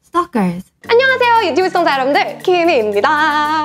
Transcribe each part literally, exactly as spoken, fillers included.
Stalkers. 안녕하세요 유튜브 시청자 여러분들, 키미입니다.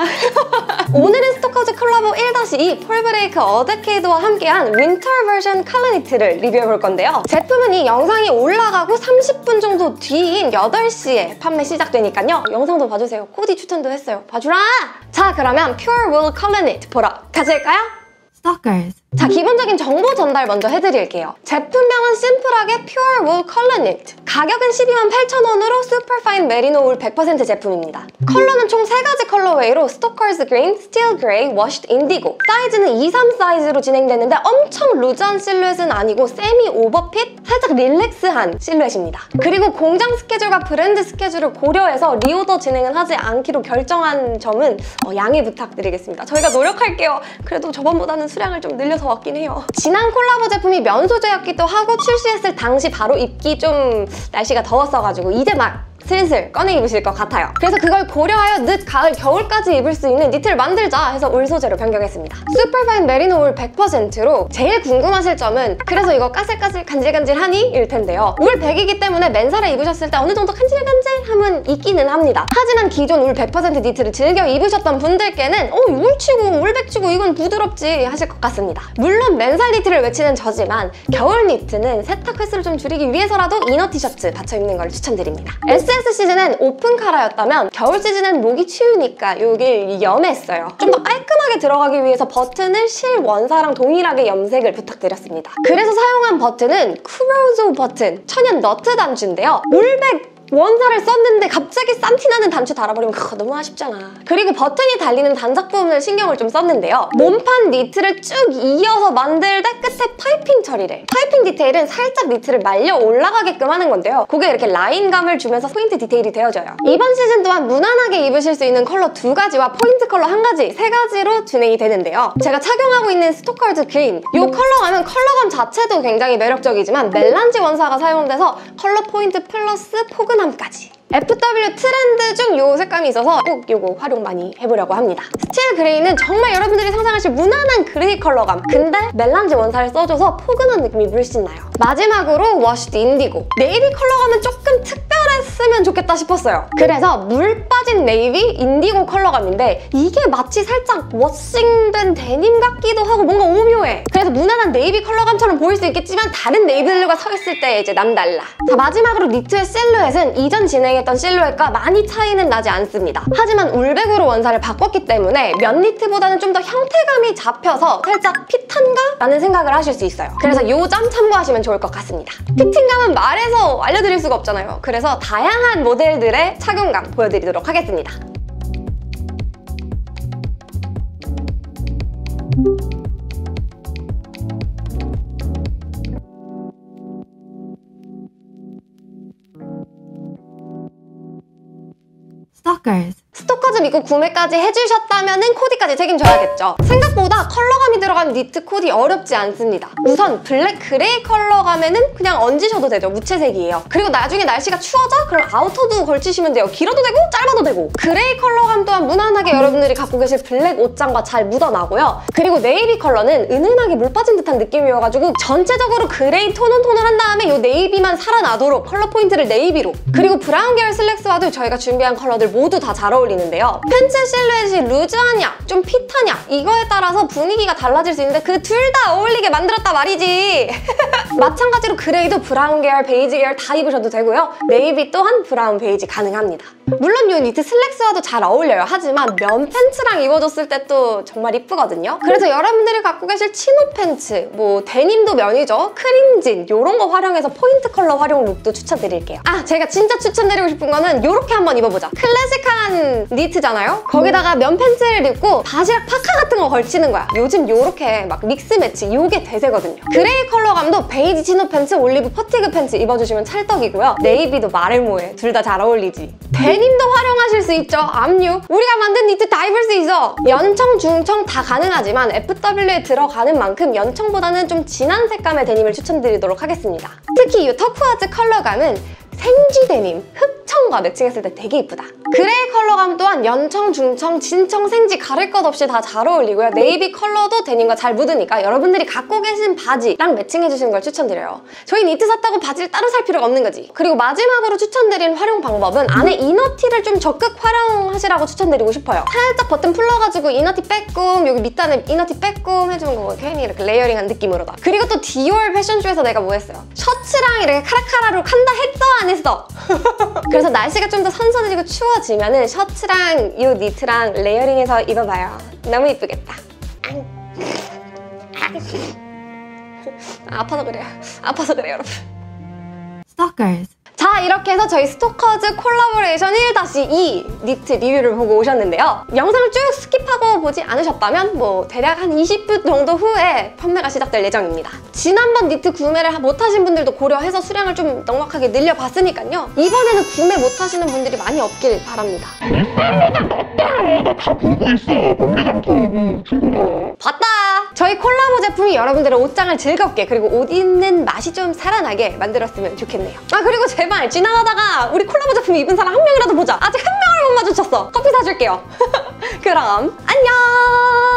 오늘은 스토커즈 콜라보 일 다시 이 폴브레이크 어데케이드와 함께한 윈터 버전 컬러 니트를 리뷰해볼 건데요. 제품은 이 영상이 올라가고 삼십 분 정도 뒤인 여덟 시에 판매 시작되니까요. 영상도 봐주세요. 코디 추천도 했어요. 봐주라! 자, 그러면 Pure Wool 컬러 니트 보러 가실까요? Stalkers. 자, 기본적인 정보 전달 먼저 해드릴게요. 제품명은 심플하게 Pure Wool 컬러 니트. 가격은 십이만 팔천 원으로 슈퍼파인 메리노 울 백 퍼센트 제품입니다. 컬러는 총 세 가지 컬러웨이로 스토커즈 그린, 스틸 그레이, 워시드 인디고. 사이즈는 이, 삼 사이즈로 진행되는데 엄청 루즈한 실루엣은 아니고 세미 오버핏, 살짝 릴렉스한 실루엣입니다. 그리고 공장 스케줄과 브랜드 스케줄을 고려해서 리오더 진행은 하지 않기로 결정한 점은 어, 양해 부탁드리겠습니다. 저희가 노력할게요. 그래도 저번보다는 수량을 좀 늘려서 왔긴 해요. 지난 콜라보 제품이 면 소재였기도 하고 출시했을 당시 바로 입기 좀 날씨가 더웠어가지고 이제 막 슬슬 꺼내 입으실 것 같아요. 그래서 그걸 고려하여 늦 가을, 겨울까지 입을 수 있는 니트를 만들자 해서 울 소재로 변경했습니다. 슈퍼파인 메리노 울 백 퍼센트로 제일 궁금하실 점은 그래서 이거 까슬까슬 간질간질하니? 일 텐데요. 울 백이기 때문에 맨살에 입으셨을 때 어느 정도 간질간질함은 있기는 합니다. 하지만 기존 울 백 퍼센트 니트를 즐겨 입으셨던 분들께는 어, 울치고 울백치고 이건 부드럽지 하실 것 같습니다. 물론 맨살 니트를 외치는 저지만 겨울 니트는 세탁 횟수를 좀 줄이기 위해서라도 이너 티셔츠 받쳐 입는 걸 추천드립니다. 에스에스 시즌은 오픈 카라였다면 겨울 시즌은 목이 추우니까 여길 염했어요. 좀 더 깔끔하게 들어가기 위해서 버튼을 실 원사랑 동일하게 염색을 부탁드렸습니다. 그래서 사용한 버튼은 쿠로조 버튼 천연 너트 단추인데요. 울백 원사를 썼는데 갑자기 싼티나는 단추 달아버리면 그거 너무 아쉽잖아. 그리고 버튼이 달리는 단작 부분을 신경을 좀 썼는데요. 몸판 니트를 쭉 이어서 만들 때 끝에 파이핑 처리를. 파이핑 디테일은 살짝 니트를 말려 올라가게끔 하는 건데요. 그게 이렇게 라인감을 주면서 포인트 디테일이 되어져요. 이번 시즌 또한 무난하게 입으실 수 있는 컬러 두 가지와 포인트 컬러 한 가지, 세 가지로 진행이 되는데요. 제가 착용하고 있는 스토커즈 그린, 이 컬러감은 컬러감 자체도 굉장히 매력적이지만 멜란지 원사가 사용돼서 컬러 포인트 플러스 포근 함까지. 에프더블유 트렌드 중 이 색감이 있어서 꼭 이거 활용 많이 해보려고 합니다. 스틸 그레이는 정말 여러분들이 상상하실 무난한 그레이 컬러감. 근데 멜란지 원사를 써줘서 포근한 느낌이 물씬 나요. 마지막으로 워시드 인디고. 네이비 컬러감은 조금 특별했으면 좋겠다 싶었어요. 그래서 물 빠진 네이비 인디고 컬러감인데 이게 마치 살짝 워싱된 데님 같기도 하고 뭔가 오묘해. 그래서 무난한 네이비 컬러감처럼 보일 수 있겠지만 다른 네이비들과 서 있을 때 이제 남달라. 자, 마지막으로 니트의 실루엣은 이전 진행했던 실루엣과 많이 차이는 나지 않습니다. 하지만 울백으로 원사를 바꿨기 때문에 면 니트보다는 좀 더 형태감이 잡혀서 살짝 핏한가? 라는 생각을 하실 수 있어요. 그래서 이 점 참고하시면 좋을 것 같습니다. 피팅감은 말해서 알려드릴 수가 없잖아요. 그래서 다양한 모델들의 착용감 보여드리도록 하겠습니다. Stalkers. 스토커즈 믿고 구매까지 해주셨다면 코디까지 책임져야겠죠. 생각보다 컬러감이 들어간 니트 코디 어렵지 않습니다. 우선 블랙 그레이 컬러감에는 그냥 얹으셔도 되죠. 무채색이에요. 그리고 나중에 날씨가 추워져? 그럼 아우터도 걸치시면 돼요. 길어도 되고 짧아도 되고. 그레이 컬러감 또한 무난하게 여러분들이 갖고 계실 블랙 옷장과 잘 묻어나고요. 그리고 네이비 컬러는 은은하게 물 빠진 듯한 느낌이어가지고 전체적으로 그레이 톤은 톤을 한 다음에 이 네이비만 살아나도록 컬러 포인트를 네이비로. 그리고 브라운 계열 슬랙스와도 저희가 준비한 컬러들 모두 다 잘 어울리는데요. 팬츠 실루엣이 루즈하냐, 좀 핏하냐 이거에 따라서 분위기가 달라질 수 있는데 그 둘 다 어울리게 만들었다 말이지. 마찬가지로 그레이도 브라운 계열, 베이지 계열 다 입으셔도 되고요. 네이비 또한 브라운, 베이지 가능합니다. 물론 이 니트 슬랙스와도 잘 어울려요. 하지만 면 팬츠랑 입어줬을 때 또 정말 이쁘거든요. 그래서 여러분들이 갖고 계실 치노 팬츠, 뭐 데님도 면이죠. 크림진 이런 거 활용해서 포인트 컬러 활용 룩도 추천드릴게요. 아, 제가 진짜 추천드리고 싶은 거는 이렇게 한번 입어보자. 클래식한 니트잖아요? 거기다가 면 팬츠를 입고 바지락 파카 같은 거 걸치는 거야. 요즘 요렇게 막 믹스 매치 요게 대세거든요. 그레이 컬러감도 베이지 치노 팬츠, 올리브 퍼티그 팬츠 입어주시면 찰떡이고요. 네이비도 말을 뭐해. 둘 다 잘 어울리지. 데님도 활용하실 수 있죠. 압류. 우리가 만든 니트 다 입을 수 있어. 연청, 중청 다 가능하지만 에프더블유에 들어가는 만큼 연청보다는 좀 진한 색감의 데님을 추천드리도록 하겠습니다. 특히 이 터쿠아즈 컬러감은 생쥐 데님, 흑청 컬러감과 매칭했을 때 되게 이쁘다. 그레이 컬러감 또한 연청, 중청, 진청, 생지 가릴 것 없이 다 잘 어울리고요. 네이비 컬러도 데님과 잘 묻으니까 여러분들이 갖고 계신 바지랑 매칭해주시는 걸 추천드려요. 저희 니트 샀다고 바지를 따로 살 필요가 없는 거지. 그리고 마지막으로 추천드린 활용 방법은 안에 이너티를 좀 적극 활용하시라고 추천드리고 싶어요. 살짝 버튼 풀러가지고 이너티 빼꼼, 여기 밑단에 이너티 빼꼼 해주는 거 괜히 이렇게 레이어링한 느낌으로다. 그리고 또 디올 패션쇼에서 내가 뭐 했어요? 셔츠랑 이렇게 카라카라로 칸다 했어 안 했어? 그래서 날씨가 좀 더 선선해지고 추워지면은 셔츠랑 이 니트랑 레이어링해서 입어봐요. 너무 이쁘겠다. 아, 아파서 그래요. 아파서 그래요, 여러분. Stalkers. 자, 이렇게 해서 저희 스토커즈 콜라보레이션 일 이 니트 리뷰를 보고 오셨는데요. 영상을 쭉 스킵하고 보지 않으셨다면 뭐 대략 한 이십 분 정도 후에 판매가 시작될 예정입니다. 지난번 니트 구매를 못하신 분들도 고려해서 수량을 좀 넉넉하게 늘려봤으니까요. 이번에는 구매 못하시는 분들이 많이 없길 바랍니다. 봤다! 저희 콜라보 제품이 여러분들의 옷장을 즐겁게 그리고 옷 입는 맛이 좀 살아나게 만들었으면 좋겠네요. 아, 그리고 제발 지나가다가 우리 콜라보 제품 입은 사람 한 명이라도 보자. 아직 한 명을 못 마주쳤어. 커피 사줄게요. 그럼 안녕!